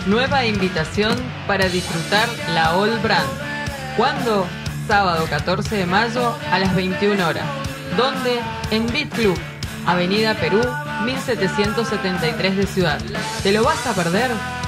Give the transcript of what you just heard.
Nueva invitación para disfrutar la All Brand. ¿Cuándo? Sábado 14 de mayo a las 21 horas. ¿Dónde? En Beat Club, Avenida Perú, 1773 de Ciudad. ¿Te lo vas a perder?